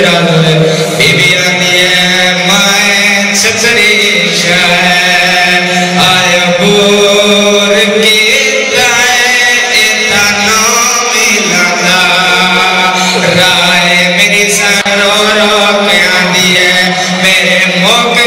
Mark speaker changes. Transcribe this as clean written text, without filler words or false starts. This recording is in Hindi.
Speaker 1: बीबी आती है माए छतरी आय बोर की राय मेरी सरो रो के आती है मेरे मुख